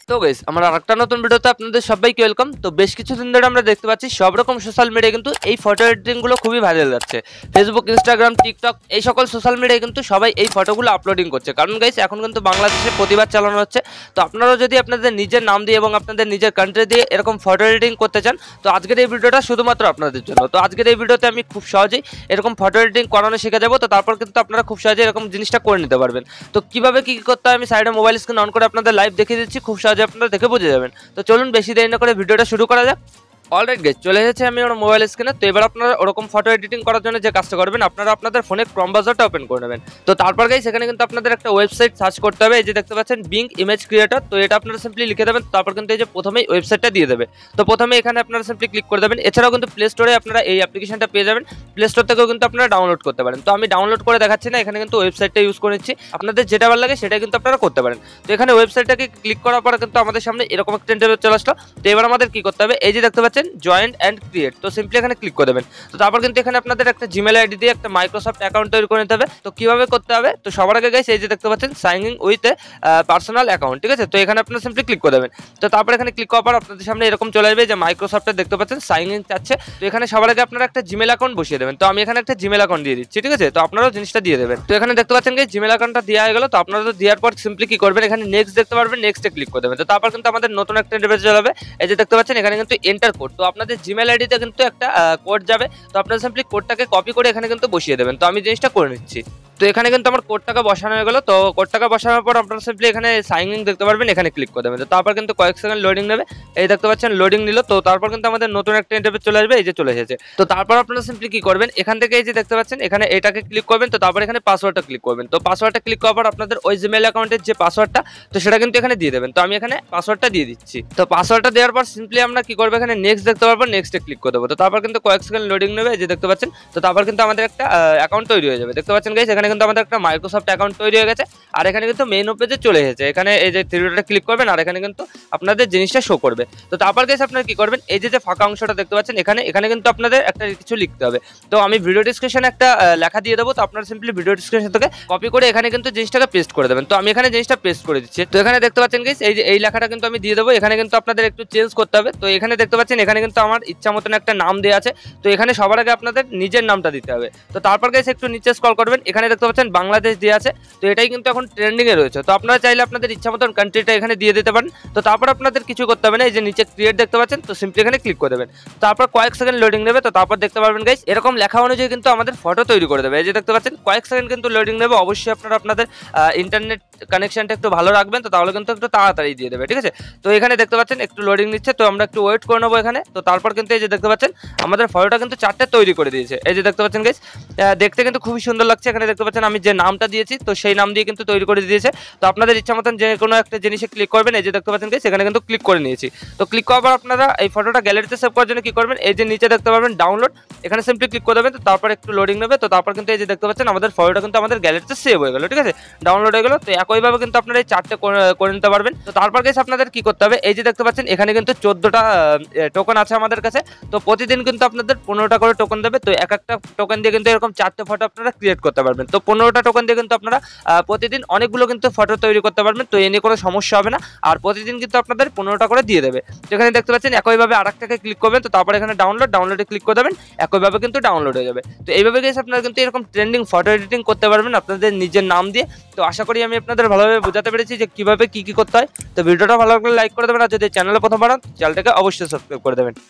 তো গাইস আমার আরেকটা নতুন ভিডিওতে আপনাদের সবাইকে ওয়েলকাম। তো বেশ কিছুদিন ধরে আমরা দেখতে পাচ্ছি সব রকম সোশ্যাল মিডিয়ায় কিন্তু এই ফটো এডিটিংগুলো খুবই ভাইরাল যাচ্ছে। ফেসবুক, ইনস্টাগ্রাম, টিকটক এই সকল সোশ্যাল মিডিয়ায় কিন্তু সবাই এই ফটোগুলো আপলোডিং করছে। কারণ গাইস এখন কিন্তু বাংলাদেশে প্রতিবাদ চালানো হচ্ছে। তো আপনারাও যদি আপনাদের নিজের নাম দিয়ে এবং আপনাদের নিজের কান্ট্রি দিয়ে এরকম ফটো এডিটিং করতে চান, তো আজকের এই ভিডিওটা শুধুমাত্র আপনাদের জন্য। তো আজকের এই ভিডিওতে আমি খুব সহজেই এরকম ফটো এডিটিং করানো শিখে যাবো। তো তারপর কিন্তু আপনারা খুব সহজে এরকম জিনিসটা করে নিতে পারবেন। তো কিভাবে কি করতে হয় আমি সাইডে মোবাইল স্ক্রিন অন করে আপনাদের লাইভ দেখিয়ে দিচ্ছি, খুব সহজে আপনারা দেখে বুঝে যাবেন। তো চলুন বেশি দেরি না করে ভিডিওটা শুরু করা যাক। অলরাইট গাইস, চলে এসেছে আমি আমার মোবাইল স্ক্রিনে। তো এবার আপনারা ওরকম ফটো এডিটিং করার জন্য যে কাজটা করবেন, আপনারা আপনাদের ফোনে ক্রোম ব্রাউজারটা ওপেন করে নেবেন। তো তারপর গাইস এখানে কিন্তু আপনাদের একটা ওয়েবসাইট সার্চ করতে হবে। এই যে দেখতে পাচ্ছেন বিং ইমেজ ক্রিয়েটর, তো এটা আপনারা সিম্পলি লিখে দেবেন। তারপর কিন্তু এই যে প্রথমেই ওয়েবসাইটটা দিয়ে দেবে। তো প্রথমে এখানে আপনারা সিম্পলি ক্লিক করে দেবেন। এছাড়াও কিন্তু প্লে স্টোরে আপনারা এই অ্যাপ্লিকেশনটা পেয়ে যাবেন। প্লে স্টোর থেকেও কিন্তু আপনারা ডাউনলোড করতে পারেন। তো আমি ডাউনলোড করে দেখাচ্ছি না, এখানে কিন্তু ওয়েবসাইটটা ইউজ করে নিচ্ছি। আপনাদের যেটা ভালো লাগে সেটা কিন্তু আপনারা করতে পারেন। তো এখানে ওয়েবসাইটটাকে ক্লিক করার পর কিন্তু আমাদের সামনে এরকম একটা ইন্টারফেস চলে আসলো। তো এবার আমাদের কি করতে হবে, এই যে দেখতে পাচ্ছেন জয়েন্ট অ্যান্ড ক্রিয়েট, তো সিম্পলি এখানে ক্লিক করে দেবেন। তো তারপর কিন্তু এখানে আপনাদের একটা জিমেল আইডি দিয়ে একটা মাইক্রোসফট অ্যাকাউন্ট তৈরি করে নিতে হবে। তো কিভাবে করতে হবে, তো সবার আগে গাইস এই যে দেখতে পাচ্ছেন sign in with a personal account, ঠিক আছে। তো এখানে আপনারা সিম্পলি ক্লিক করে দেবেন। তো তারপর এখানে ক্লিক করার পর আপনাদের সামনে এরকম চলে আসবে যে মাইক্রোসফটের দেখতে পাচ্ছেন সাইন ইন চাচ্ছে। তো এখানে সবার আগে আপনারা একটা জিমেল অ্যাকাউন্ট বসিয়ে দেবেন। তো আমি এখানে একটা জিমেল অ্যাকাউন্ট দিয়ে দিচ্ছি, ঠিক আছে। তো আপনারাও জিনিসটা দিয়ে দেবেন। তো এখানে দেখতে পাচ্ছেন গাইস জিমেল অ্যাকাউন্টটা দেওয়া হয়ে গেল। তো আপনারা তো দেওয়ার পর সিম্পলি কি করবেন, এখানে নেক্সট দেখতে পারবেন, নেক্সটে ক্লিক করে দেবেন। তো তারপর কিন্তু আমাদের নতুন একটা ইন্টারফেস চলে যাবে। এই যে দেখতে পাচ্ছেন এখানে কিন্তু এন্টার কোড, তো আপনাদের জিমেল আইডিতে কিন্তু একটা কোড যাবে। তো আপনারা সিম্পলি কোডটাকে কপি করে এখানে কিন্তু বসিয়ে দেবেন। তো আমি জিনিসটা করে নিচ্ছি। তো এখানে কিন্তু আমার কোডটাকে বসানো হয়ে গেল। তো কোডটাকে বসানোর পর আপনারা সিম্পলি এখানে সাইন ইন দেখতে পারবেন, এখানে ক্লিক করে দেবেন। তো তারপর কিন্তু কয়েক সেকেন্ড লোডিং নেবে। এই দেখতে পাচ্ছেন লোডিং নিল। তো তারপর কিন্তু আমাদের নতুন একটা ইন্টারফেস চলে আসবে, এই যে চলে এসেছে। তো তারপর আপনারা সিম্পলি কি করবেন, এখান থেকে এই যে দেখতে পাচ্ছেন এখানে এটাকে ক্লিক করবেন। তো তারপর এখানে পাসওয়ার্ডটা ক্লিক করবেন। তো পাসওয়ার্ডটা ক্লিক করার পর আপনাদের ওই জিমেল অ্যাকাউন্টের যে পাসওয়ার্ডটা, তো সেটা কিন্তু এখানে দিয়ে দেবেন। তো আমি এখানে পাসওয়ার্ডটা দিয়ে দিচ্ছি। তো পাসওয়ার্ডটা দেওয়ার পর সিম্পলি আমরা কি করবো, এখানে নেক্সট দেখতে পারবো, নেক্সটে ক্লিক করে দেবো। তো তারপর কিন্তু কয়েক সেকেন্ড লোডিং নেবে, এই যে দেখতে পাচ্ছেন। তো তারপর কিন্তু আমাদের একটা অ্যাকাউন্ট তৈরি হয়ে যাবে। দেখতে পাচ্ছেন গাইস এখানে কিন্তু আমাদের একটা মাইক্রোসফট অ্যাকাউন্ট তৈরি হয়ে গেছে। আর এখানে কিন্তু মেনু পেজে চলে এসেছে। এখানে এই যে থ্রি ডটে ক্লিক করবেন আর এখানে কিন্তু আপনাদের জিনিসটা শো করবে। তো তারপর গাইস আপনারা কি করবেন, এই যে ফাঁকা অংশটা দেখতে পাচ্ছেন এখানে, এখানে কিন্তু আপনাদের একটা কিছু লিখতে হবে। তো আমি ভিডিও ডেসক্রিপশনে একটা লেখা দিয়ে দেবো। তো আপনারা সিম্পলি ভিডিও ডেসক্রিপশন থেকে কপি করে এখানে কিন্তু জিনিসটাকে পেস্ট করে দেবেন। তো আমি এখানে জিনিসটা পেস্ট করে দিচ্ছি। তো এখানে দেখতে পাচ্ছেন গাইস এই যে এই লেখাটা কিন্তু আমি দিয়ে দেবো। এখানে কিন্তু আপনাদের একটু চেঞ্জ করতে হবে। তো এখানে দেখতে পাচ্ছেন এখানে কিন্তু আমার ইচ্ছা মতন একটা নাম দেওয়া আছে। তো এখানে সবার আগে আপনাদের নিজের নামটা দিতে হবে। তো তারপর গাইস একটু নিচে স্ক্রল করবেন, এখানে দেখতে পাচ্ছেন বাংলাদেশ দেওয়া আছে। তো এটাই কিন্তু এখন ট্রেন্ডিং এ রয়েছে। তো আপনারা চাইলে আপনাদের ইচ্ছা মতন কান্ট্রিটা এখানে দিয়ে দিতে পারেন। তো তারপর আপনাদের কিছু করতে হবে না, এই যে নিচে ক্রিয়েট দেখতে পাচ্ছেন, তো সিম্পলি এখানে ক্লিক করে দেবেন। তারপর কয়েক সেকেন্ড লোডিং নেবে। তো তারপর দেখতে পারবেন গাইস এরকম লেখা অনুযায়ী কিন্তু আমাদের ফটো তৈরি করে দেবে। এই যে দেখতে পাচ্ছেন কয়েক সেকেন্ড কিন্তু লোডিং নেবে। অবশ্যই আপনারা আপনাদের ইন্টারনেট কানেকশনটা একটু ভালো রাখবেন, তো তাহলে কিন্তু একটু তাড়াতাড়ি দিয়ে দেবে, ঠিক আছে। তো এখানে দেখতে পাচ্ছেন একটু লোডিং নিচ্ছে। তো আমরা একটু ওয়েট করে নেবো এখানে। তো তারপর কিন্তু এই যে দেখতে পাচ্ছেন আমাদের ফটোটা কিন্তু চারটে তৈরি করে দিয়েছে। এই যে দেখতে পাচ্ছেন গাইস দেখতে কিন্তু খুবই সুন্দর লাগছে। এখানে দেখতে পাচ্ছেন আমি যে নামটা দিয়েছি, তো সেই নাম দিয়ে কিন্তু তৈরি করে দিয়েছে। তো আপনাদের ইচ্ছা মতন যে কোনো একটা জিনিসে ক্লিক করবেন। এই যে দেখতে পাচ্ছেন গাইস এখানে কিন্তু ক্লিক করে নিয়েছি। তো ক্লিক করার পর আপনারা এই ফটোটা গ্যালারিতে সেভ করার জন্য কি করবেন, এই যে নিচে দেখতে পাবেন ডাউনলোড, এখানে সিম্পলি ক্লিক করে দেবেন। তো তারপর একটু লোডিং নেবে। তো তারপর কিন্তু এই যে দেখতে পাচ্ছেন আমাদের ফটোটা কিন্তু আমাদের গ্যালারিতে সেভ হয়ে গেল, ঠিক আছে, ডাউনলোড হয়ে গেল। তো একইভাবে কিন্তু আপনারা এই চারটে করে নিতে পারবেন। তো তারপর গাইস আপনাদের কি করতে হবে, এই যে দেখতে পাচ্ছেন এখানে কিন্তু 14টা টোকেন আছে আমাদের কাছে। তো প্রতিদিন কিন্তু আপনাদের 15টা করে টোকেন দেবে। তো এক একটা টোকেন দিয়ে কিন্তু এরকম চারটে ফটো আপনারা ক্রিয়েট করতে পারবেন। তো 15টা টোকেন দিয়ে কিন্তু আপনারা প্রতিদিন অনেকগুলো কিন্তু ফটো তৈরি করতে পারবেন। তো এ নিয়ে কোনো সমস্যা হবে না। আর প্রতিদিন কিন্তু আপনাদের 15টা করে দিয়ে দেবে। তো এখানে দেখতে পাচ্ছেন একইভাবে আরেকটাকে ক্লিক করবেন। তো তারপর এখানে ডাউনলোডে ক্লিক করে দেবেন, একইভাবে কিন্তু ডাউনলোড হয়ে যাবে। তো এইভাবে গেছে আপনারা কিন্তু এরকম ট্রেন্ডিং ফটো এডিটিং করতে পারবেন আপনাদের নিজের নাম দিয়ে। তো আশা করি আমি আপনাদের ভালোভাবে বোঝাতে পেরেছি যে কিভাবে কি করতে হয়। তো ভিডিওটা ভালো লাগলে লাইক করে দেবেন, আর যদি চ্যানেলে প্রথম বানান চ্যানেলটাকে অবশ্যই সাবস্ক্রাইব করে দেবেন।